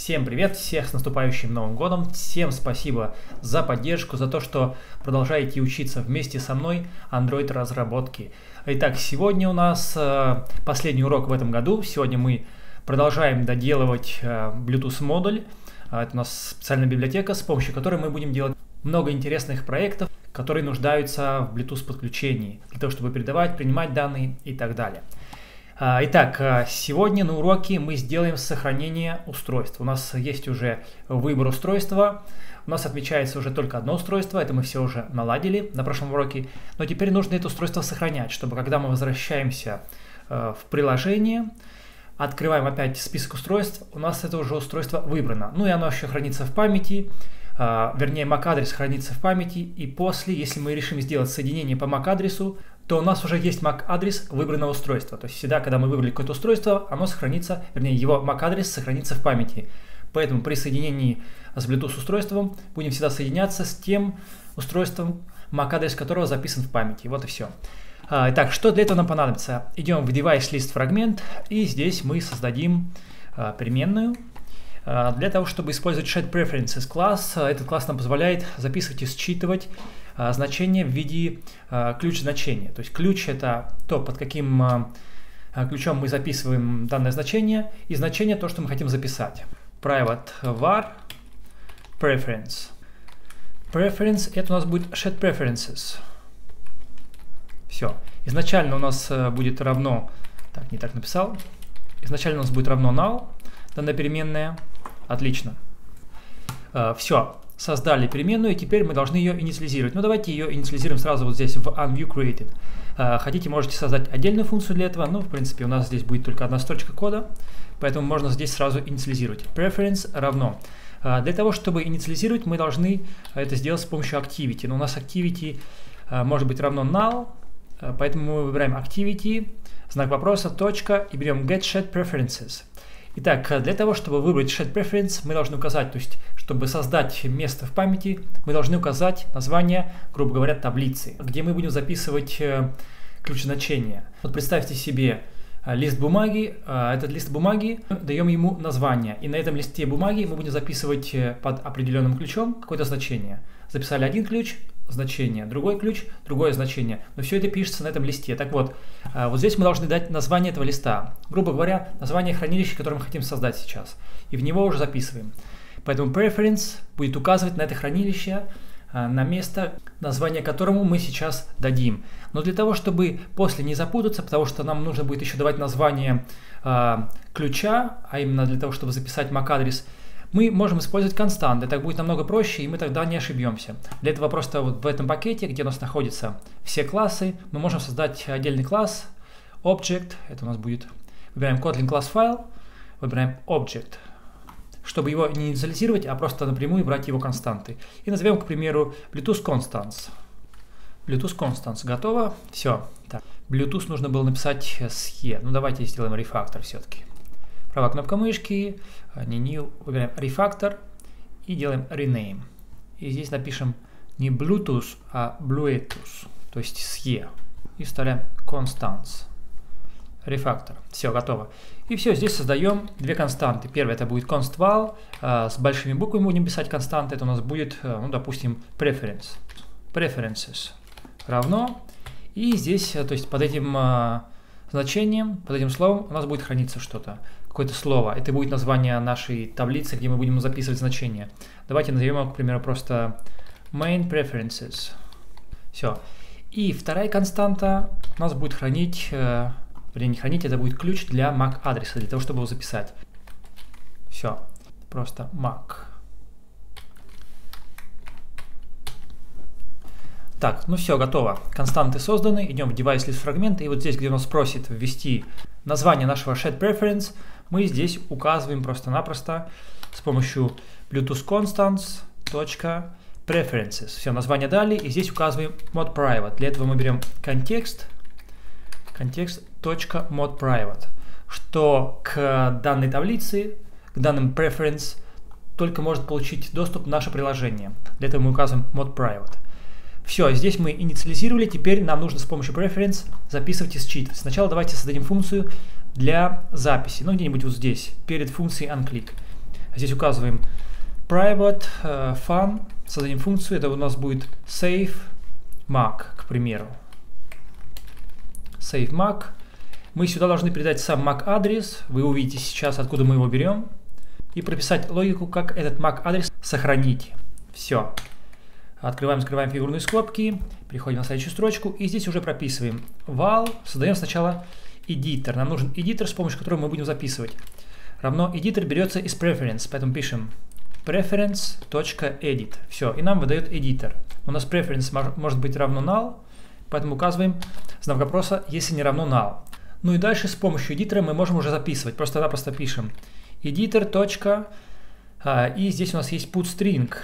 Всем привет, всех с наступающим Новым годом, всем спасибо за поддержку, за то, что продолжаете учиться вместе со мной Android разработки. Итак, сегодня у нас последний урок в этом году, сегодня мы продолжаем доделывать Bluetooth модуль, это у нас специальная библиотека, с помощью которой мы будем делать много интересных проектов, которые нуждаются в Bluetooth подключении, для того, чтобы передавать, принимать данные и так далее. Итак, сегодня на уроке мы сделаем сохранение устройства. У нас есть уже выбор устройства, у нас отмечается уже только одно устройство, это мы все уже наладили на прошлом уроке, но теперь нужно это устройство сохранять, чтобы когда мы возвращаемся в приложение, открываем опять список устройств, у нас это уже устройство выбрано. Ну и оно еще хранится в памяти, вернее MAC-адрес хранится в памяти, и после, если мы решим сделать соединение по MAC-адресу, то у нас уже есть MAC-адрес выбранного устройства. То есть всегда, когда мы выбрали какое-то устройство, оно сохранится, вернее его MAC-адрес сохранится в памяти. Поэтому при соединении с Bluetooth устройством будем всегда соединяться с тем устройством, MAC-адрес которого записан в памяти. Вот и все. Итак, что для этого нам понадобится? Идем в Device List Fragment, и здесь мы создадим переменную. Для того, чтобы использовать Shared Preferences класс, этот класс нам позволяет записывать и считывать значения в виде ключ-значения. То есть ключ — это то, под каким ключом мы записываем данное значение, и значение — то, что мы хотим записать. Private var preference. Preference — это у нас будет Shared Preferences. Все. Изначально у нас будет равно... Так, не так написал. Изначально у нас будет равно null, данная переменная. Отлично. Все. Создали переменную, и теперь мы должны ее инициализировать. Ну, давайте ее инициализируем сразу вот здесь в UnViewCreated. Хотите, можете создать отдельную функцию для этого. Ну, в принципе, у нас здесь будет только одна строчка кода, поэтому можно здесь сразу инициализировать. Preference равно. Для того, чтобы инициализировать, мы должны это сделать с помощью Activity. Но у нас Activity может быть равно null, поэтому мы выбираем Activity, знак вопроса, точка, и берем Get Shared Preferences. Итак, для того, чтобы выбрать Shared Preference, мы должны указать, то есть, чтобы создать место в памяти, мы должны указать название, грубо говоря, таблицы, где мы будем записывать ключ значения. Вот представьте себе лист бумаги, этот лист бумаги, даем ему название, и на этом листе бумаги мы будем записывать под определенным ключом какое-то значение. Записали один ключ, значение, другой ключ, другое значение. Но все это пишется на этом листе. Так вот, вот здесь мы должны дать название этого листа. Грубо говоря, название хранилища, которое мы хотим создать сейчас. И в него уже записываем. Поэтому preference будет указывать на это хранилище, на место, название которому мы сейчас дадим. Но для того, чтобы после не запутаться, потому что нам нужно будет еще давать название ключа, а именно для того, чтобы записать MAC-адрес, мы можем использовать константы, так будет намного проще, и мы тогда не ошибемся. Для этого просто вот в этом пакете, где у нас находятся все классы, мы можем создать отдельный класс, Object, это у нас будет, выбираем Kotlin класс файл, выбираем Object, чтобы его не инициализировать, а просто напрямую брать его константы. И назовем, к примеру, Bluetooth Constants. Bluetooth Constants готово, все. Так. Bluetooth нужно было написать с E, ну давайте сделаем рефактор все-таки. Правая кнопка мышки, не new, выбираем Refactor и делаем Rename. И здесь напишем не Bluetooth, а Bluetooth, то есть с E. И вставляем Constants. Refactor. Все, готово. И все, здесь создаем две константы. Первая — это будет const_val, с большими буквами будем писать константы. Это у нас будет, ну, допустим, preferences равно. И здесь, то есть под этим значением, под этим словом у нас будет храниться что-то, какое-то слово. Это будет название нашей таблицы, где мы будем записывать значения. Давайте назовем его, к примеру, просто main preferences. Все. И вторая константа у нас будет хранить, вернее, не хранить, это будет ключ для MAC-адреса, для того, чтобы его записать. Все. Просто MAC. Так, ну все, готово. Константы созданы. Идем в Device List Fragment. И вот здесь, где он нас просит ввести название нашего Shared Preference, мы здесь указываем просто-напросто с помощью Bluetooth Constants .preferences. Все, название дали. И здесь указываем mod private. Для этого мы берем контекст .mod_private, что к данной таблице, к данным preference только может получить доступ наше приложение. Для этого мы указываем mod private. Все, здесь мы инициализировали, теперь нам нужно с помощью preference записывать и считывать. Сначала давайте создадим функцию для записи, ну где-нибудь вот здесь, перед функцией onClick. Здесь указываем private fun, создадим функцию, это у нас будет save mac, к примеру. Save mac. Мы сюда должны передать сам MAC адрес, вы увидите сейчас, откуда мы его берем, и прописать логику, как этот MAC адрес сохранить. Все. Открываем, закрываем фигурные скобки, переходим на следующую строчку, и здесь уже прописываем val, создаем сначала editor. Нам нужен editor, с помощью которого мы будем записывать. Равно editor берется из preference, поэтому пишем preference.edit. Все, и нам выдает editor. У нас preference может быть равно null, поэтому указываем знак вопроса, если не равно null. Ну и дальше с помощью эдитора мы можем уже записывать. Просто-напросто пишем editor. И здесь у нас есть putString.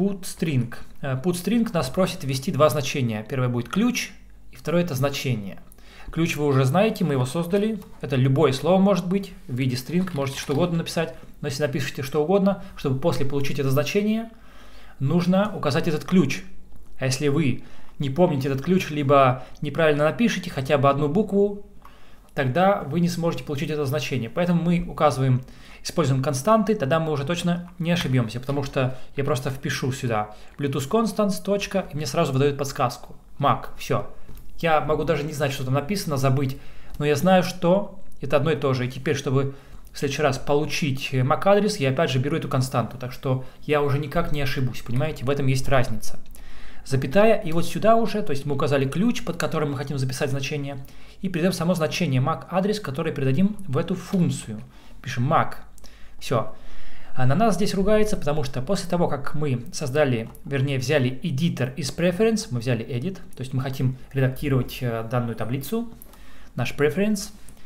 PutString нас просит ввести два значения. Первое будет ключ, и второе это значение. Ключ вы уже знаете, мы его создали. Это любое слово может быть в виде string, можете что угодно написать. Но если напишите что угодно, чтобы после получить это значение, нужно указать этот ключ. А если вы не помните этот ключ, либо неправильно напишите хотя бы одну букву, тогда вы не сможете получить это значение. Поэтому мы используем константы, тогда мы уже точно не ошибемся, потому что я просто впишу сюда Bluetooth Constants, и мне сразу выдает подсказку. Mac, все. Я могу даже не знать, что там написано, забыть, но я знаю, что это одно и то же. И теперь, чтобы в следующий раз получить MAC адрес, я опять же беру эту константу, так что я уже никак не ошибусь, понимаете, в этом есть разница. Запятая, и вот сюда уже, то есть мы указали ключ, под которым мы хотим записать значение, и передаем само значение MAC адрес, который передадим в эту функцию. Пишем MAC. Все. А на нас здесь ругается, потому что после того, как мы создали, вернее взяли editor из preference, мы взяли edit, то есть мы хотим редактировать данную таблицу, наш preference,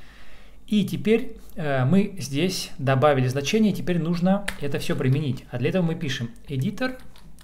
и теперь мы здесь добавили значение, и теперь нужно это все применить. А для этого мы пишем editor,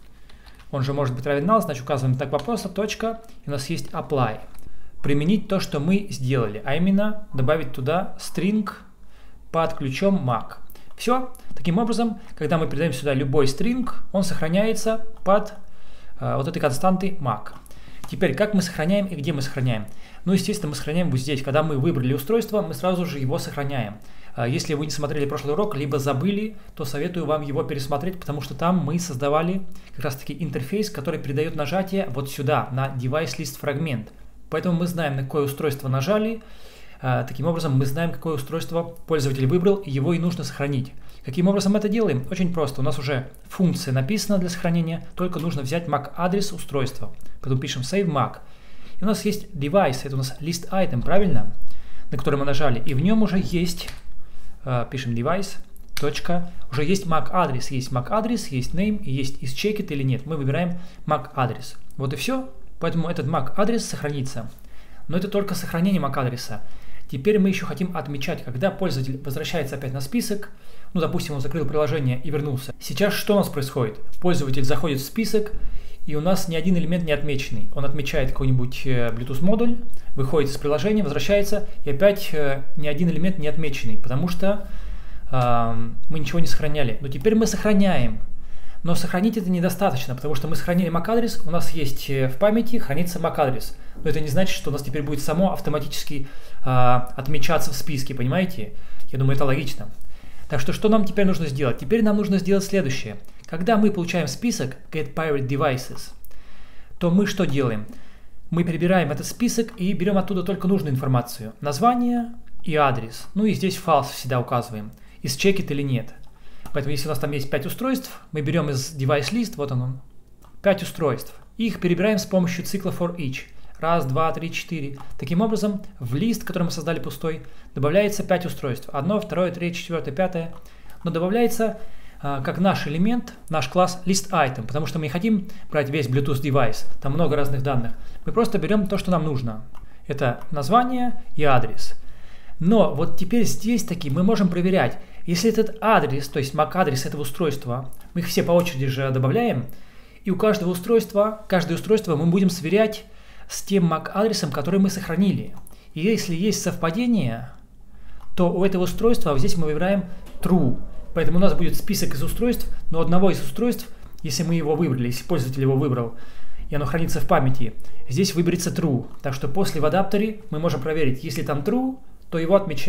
он же может быть равен null, значит указываем знак вопроса, точка, и у нас есть apply. Применить то, что мы сделали, а именно добавить туда string под ключом MAC. Все. Таким образом, когда мы передаем сюда любой string, он сохраняется под вот этой константой MAC. Теперь, как мы сохраняем и где мы сохраняем? Ну, естественно, мы сохраняем вот здесь. Когда мы выбрали устройство, мы сразу же его сохраняем. Если вы не смотрели прошлый урок, либо забыли, то советую вам его пересмотреть, потому что там мы создавали как раз-таки интерфейс, который передает нажатие вот сюда, на Device List Fragment. Поэтому мы знаем, на какое устройство нажали. Таким образом, мы знаем, какое устройство пользователь выбрал, и его и нужно сохранить. Каким образом это делаем? Очень просто. У нас уже функция написана для сохранения, только нужно взять MAC адрес устройства. Потом пишем save MAC. И у нас есть device, это у нас list item, правильно? На который мы нажали. И в нем уже есть, пишем device, точка, уже есть MAC адрес. Есть MAC адрес, есть name, и есть is checked или нет. Мы выбираем MAC адрес. Вот и все. Поэтому этот MAC адрес сохранится. Но это только сохранение MAC адреса. Теперь мы еще хотим отмечать, когда пользователь возвращается опять на список, ну, допустим, он закрыл приложение и вернулся. Сейчас что у нас происходит? Пользователь заходит в список, и у нас ни один элемент не отмеченный. Он отмечает какой-нибудь Bluetooth модуль, выходит из приложения, возвращается, и опять ни один элемент не отмеченный, потому что мы ничего не сохраняли. Но теперь мы сохраняем. Но сохранить это недостаточно, потому что мы сохранили MAC адрес, у нас есть в памяти хранится MAC адрес. Но это не значит, что у нас теперь будет само автоматически отмечаться в списке, понимаете? Я думаю, это логично. Так что нам теперь нужно сделать? Теперь нам нужно сделать следующее. Когда мы получаем список getPirateDevices, то мы что делаем? Мы перебираем этот список и берем оттуда только нужную информацию. Название и адрес. Ну и здесь false всегда указываем. Is checked или нет. Поэтому если у нас там есть 5 устройств, мы берем из device list, вот он, 5 устройств. И их перебираем с помощью цикла for each. 1, 2, 3, 4. Таким образом, в лист, который мы создали пустой, добавляется 5 устройств. 1, 2, 3, 4, 5. Но добавляется как наш элемент, наш класс listItem, потому что мы не хотим брать весь Bluetooth девайс, там много разных данных. Мы просто берем то, что нам нужно. Это название и адрес. Но вот теперь здесь таки мы можем проверять, если этот адрес, то есть MAC адрес этого устройства, мы их все по очереди же добавляем, и у каждое устройство мы будем сверять с тем MAC адресом, который мы сохранили. И если есть совпадение, то у этого устройства здесь мы выбираем true. Поэтому у нас будет список из устройств, но одного из устройств, если мы его выбрали, если пользователь его выбрал, и оно хранится в памяти, здесь выберется true. Так что после в адаптере мы можем проверить, если там true, то его отмечаем.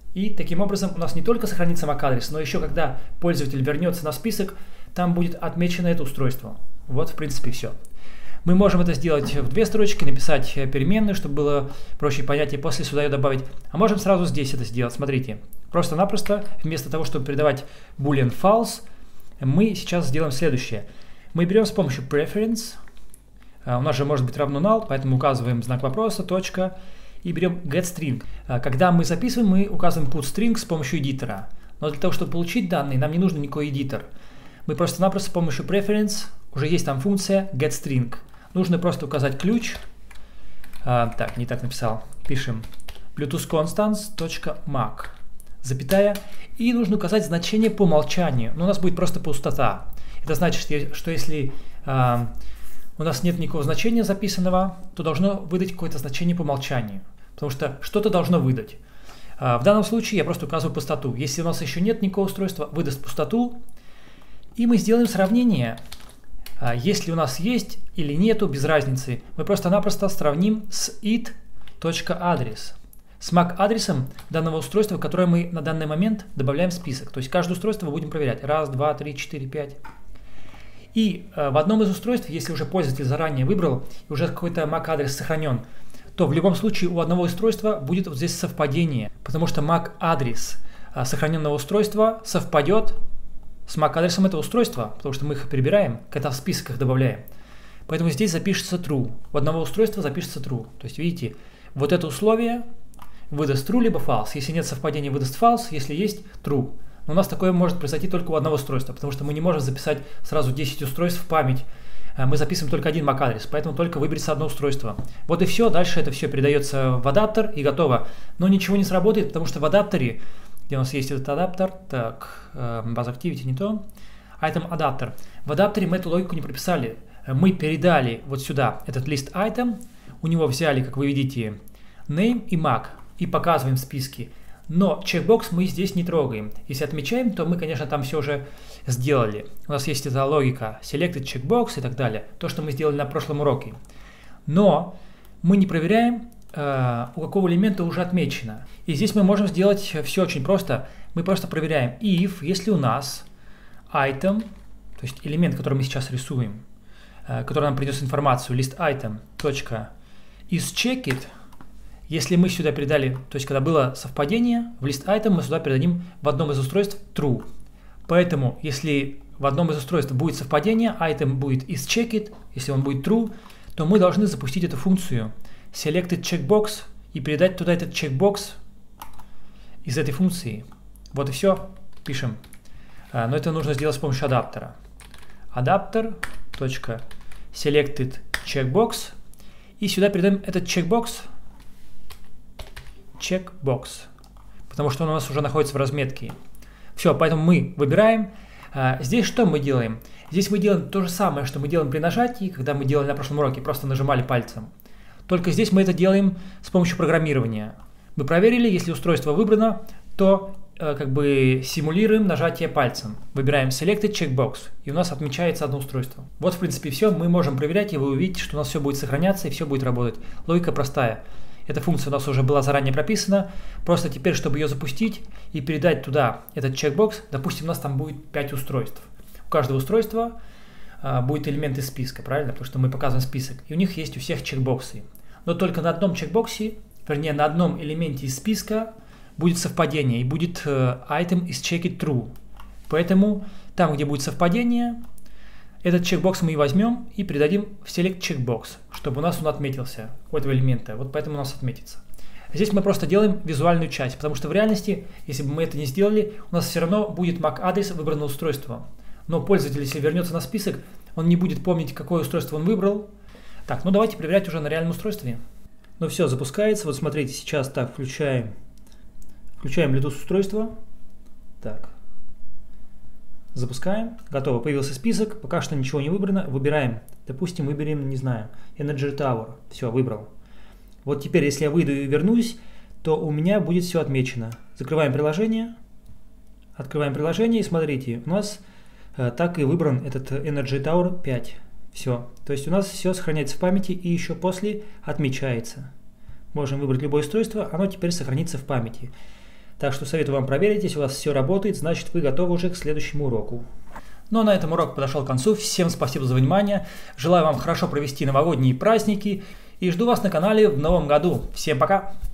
И таким образом у нас не только сохранится MAC-адрес, но еще когда пользователь вернется на список, там будет отмечено это устройство. Вот в принципе все. Мы можем это сделать в 2 строчки, написать переменную, чтобы было проще понять, и после сюда ее добавить. А можем сразу здесь это сделать. Смотрите, просто-напросто вместо того, чтобы передавать boolean false, мы сейчас сделаем следующее. Мы берем с помощью preference, у нас же может быть равно null, поэтому указываем знак вопроса, точка, и берем getString. Когда мы записываем, мы указываем putString с помощью эдитора. Но для того, чтобы получить данные, нам не нужен никакой эдитор. Мы просто-напросто с помощью preference, уже есть там функция getString. Нужно просто указать ключ. Так, не так написал. Пишем bluetooth_constants.mac, запятая, и нужно указать значение по умолчанию. Но у нас будет просто пустота. Это значит, что если у нас нет никакого значения записанного, то должно выдать какое-то значение по умолчанию. Потому что что-то должно выдать. В данном случае я просто указываю пустоту. Если у нас еще нет никакого устройства, выдаст пустоту. И мы сделаем сравнение. Если у нас есть или нету, без разницы. Мы просто-напросто сравним с it.address. С MAC-адресом данного устройства, которое мы на данный момент добавляем в список. То есть каждое устройство мы будем проверять. 1, 2, 3, 4, 5. И в одном из устройств, если уже пользователь заранее выбрал, и уже какой-то MAC-адрес сохранен, то в любом случае у одного устройства будет вот здесь совпадение. Потому что MAC-адрес сохраненного устройства совпадет с MAC-адресом этого устройства, потому что мы их перебираем, когда в списках добавляем. Поэтому здесь запишется true. У одного устройства запишется true. То есть, видите, вот это условие выдаст true либо false. Если нет совпадения, выдаст false, если есть true. Но у нас такое может произойти только у одного устройства, потому что мы не можем записать сразу 10 устройств в память. Мы записываем только один MAC-адрес, поэтому только выберется одно устройство. Вот и все. Дальше это все передается в адаптер и готово. Но ничего не сработает, потому что в адаптере, где у нас есть этот адаптер, так, base activity не то, item adapter. В адаптере мы эту логику не прописали. Мы передали вот сюда этот лист item, у него взяли, как вы видите, name и MAC и показываем в списке. Но чекбокс мы здесь не трогаем. Если отмечаем, то мы, конечно, там все уже сделали. У нас есть эта логика selected checkbox и так далее. То, что мы сделали на прошлом уроке. Но мы не проверяем, у какого элемента уже отмечено. И здесь мы можем сделать все очень просто. Мы просто проверяем if, если у нас item, то есть элемент, который мы сейчас рисуем, который нам принес информацию, list item, точка, is checked. Если мы сюда передали, то есть когда было совпадение, в list item мы сюда передадим в одном из устройств true. Поэтому, если в одном из устройств будет совпадение, item будет is checked, если он будет true, то мы должны запустить эту функцию selected checkbox и передать туда этот checkbox из этой функции. Вот и все. Пишем. Но это нужно сделать с помощью адаптера. Adapter. Selected checkbox. И сюда передаем этот checkbox. Потому что он у нас уже находится в разметке. Все, поэтому мы выбираем. Здесь что мы делаем? Здесь мы делаем то же самое, что мы делаем при нажатии, когда мы делали на прошлом уроке, просто нажимали пальцем. Только здесь мы это делаем с помощью программирования. Мы проверили, если устройство выбрано, то как бы симулируем нажатие пальцем. Выбираем Selected Checkbox, и у нас отмечается одно устройство. Вот в принципе все, мы можем проверять, и вы увидите, что у нас все будет сохраняться и все будет работать. Логика простая. Эта функция у нас уже была заранее прописана. Просто теперь, чтобы ее запустить и передать туда этот чекбокс, допустим, у нас там будет 5 устройств. У каждого устройства будет элемент из списка, правильно? Потому что мы показываем список. И у них есть у всех чекбоксы. Но только на одном чекбоксе, вернее на одном элементе из списка будет совпадение и будет item is checked true. Поэтому там, где будет совпадение, этот чекбокс мы и возьмем и передадим в select checkbox, чтобы у нас он отметился у этого элемента. Вот поэтому у нас отметится. Здесь мы просто делаем визуальную часть, потому что в реальности, если бы мы это не сделали, у нас все равно будет MAC-адрес выбранного устройства. Но пользователь, если вернется на список, он не будет помнить, какое устройство он выбрал. Так, ну давайте проверять уже на реальном устройстве. Ну все, запускается. Вот смотрите, сейчас так, включаем Bluetooth устройство. Так. Запускаем. Готово. Появился список. Пока что ничего не выбрано. Выбираем. Допустим, выберем, не знаю, Energy Tower. Все, выбрал. Вот теперь, если я выйду и вернусь, то у меня будет все отмечено. Закрываем приложение. Открываем приложение и смотрите, у нас так и выбран этот Energy Tower 5. Все. То есть у нас все сохраняется в памяти и еще после отмечается. Можем выбрать любое устройство, оно теперь сохранится в памяти. Так что советую вам проверить, если у вас все работает, значит вы готовы уже к следующему уроку. Ну а на этом урок подошел к концу. Всем спасибо за внимание. Желаю вам хорошо провести новогодние праздники и жду вас на канале в новом году. Всем пока!